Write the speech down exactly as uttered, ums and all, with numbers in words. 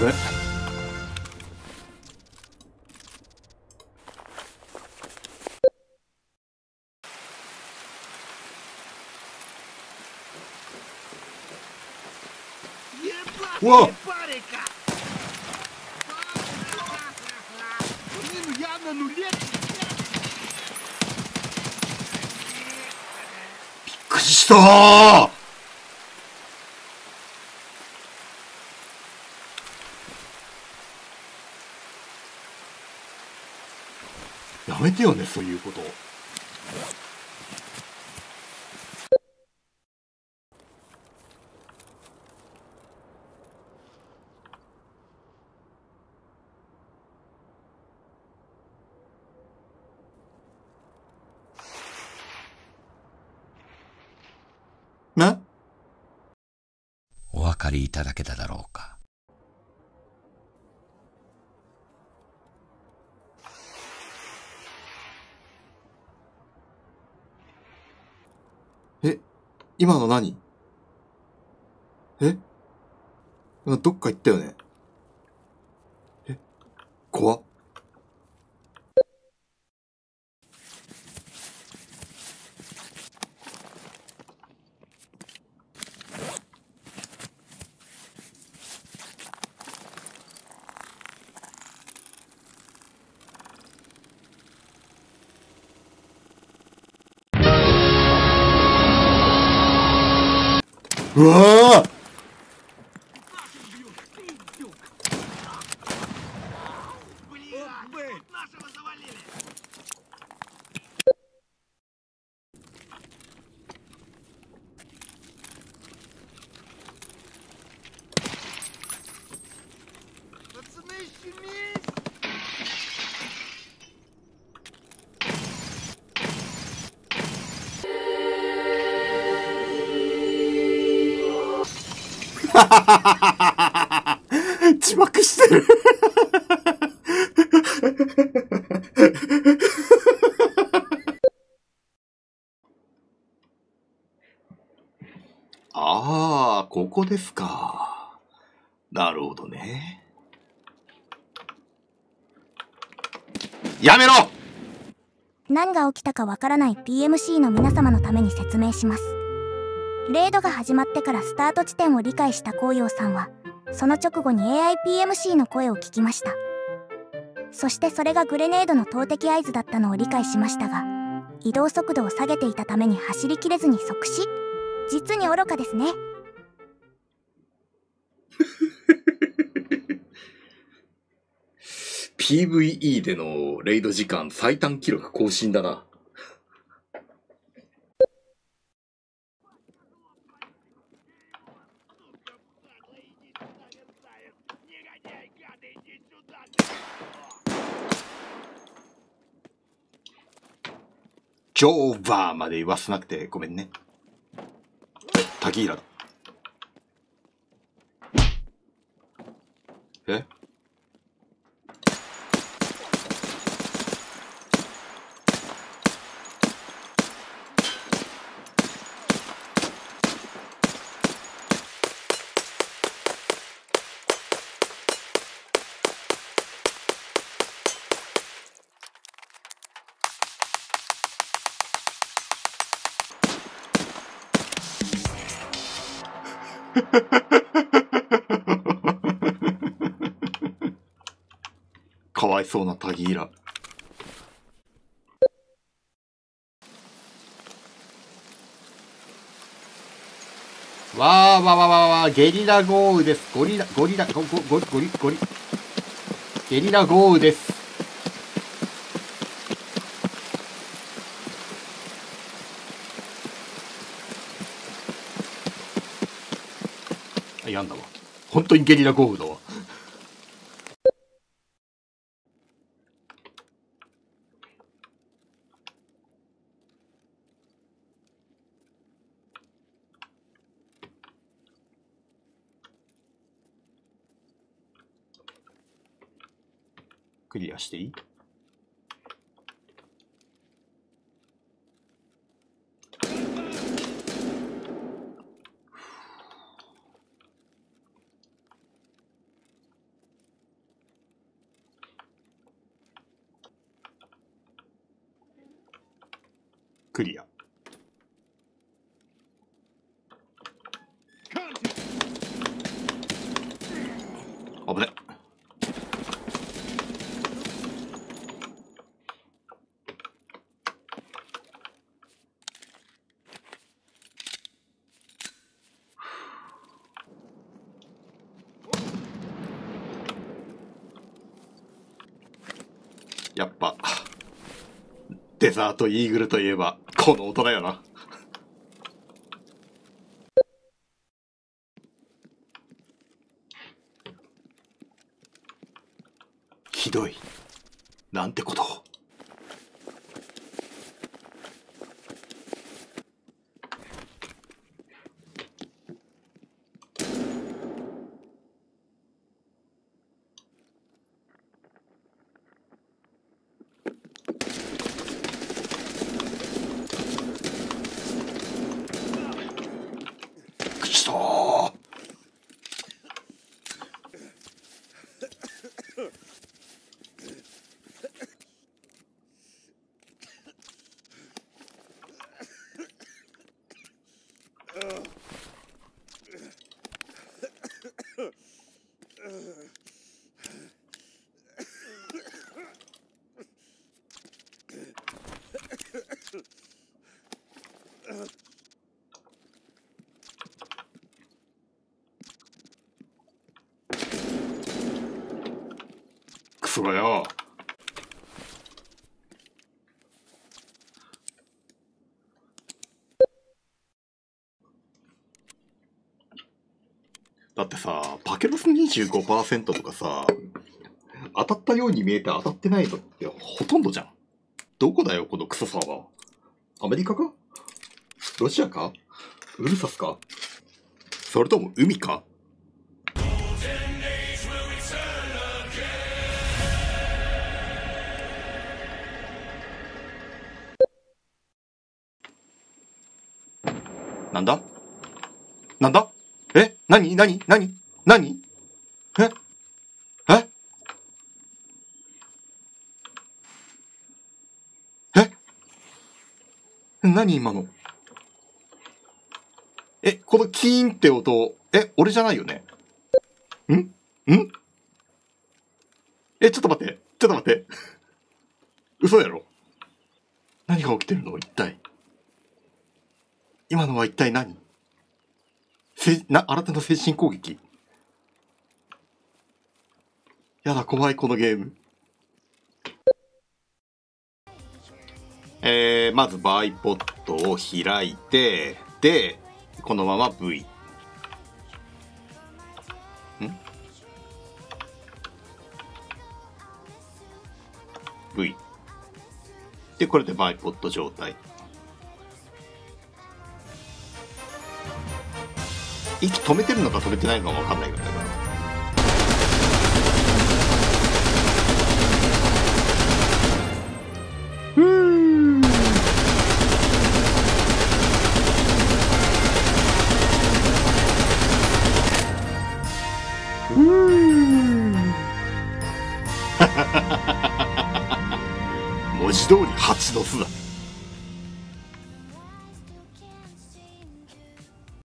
え、うわっ、びっくりしたー。やめてよね、そういうこと。な、 お分かりいただけただろうか。 え、今の何？え、どっか行ったよね。え、怖っ。うわー、字幕してる。ああ、ここですか。なるほどね。やめろ！ 何が起きたかわからない ピーエムシー の皆様のために説明します。レイドが始まってからスタート地点を理解した紅葉さんは、その直後に エーアイピーエムシー の声を聞きました。そしてそれがグレネードの投擲合図だったのを理解しましたが、移動速度を下げていたために走りきれずに即死。実に愚かですね。 ピーブイイー でのレイド時間最短記録更新だな。ジョーバーまで言わせなくてごめんね。タキーラだ。え？かわいそうなタギーラ。わーわーわーわーわー、ゲリラ豪雨です。ゴリラ、ゴリラ、ゴ、ゴ、ゴリ、ゴリ、ゴリ。ゲリラ豪雨です。あ、やんだわ。本当にゲリラ豪雨だわ。クリアしていい？ クリア。危ね。やっぱデザートイーグルといえばこの音だよな。ひどい。なんてことを。くそー。クソがよ。だってさ、パケロス にじゅうごパーセント とかさ、当たったように見えて当たってないのってほとんどじゃん。どこだよ、このクソさは。アメリカか？ロシアか？ウルサスか？それとも海か？なんだなんだえなになになになにえええなに今のえ、このキーンって音、え、俺じゃないよねんんえ、ちょっと待って、ちょっと待って。嘘やろ？何が起きてるの一体。今のは一体何？せ、な、新たな精神攻撃？やだ、怖い、このゲーム。えー、まずバイポットを開いて、で、このまま V。ん ?V。で、これでバイポット状態。息止めてるのか止めてないのかわかんないからだから。うーん。うーん。文字通り蜂の巣だ。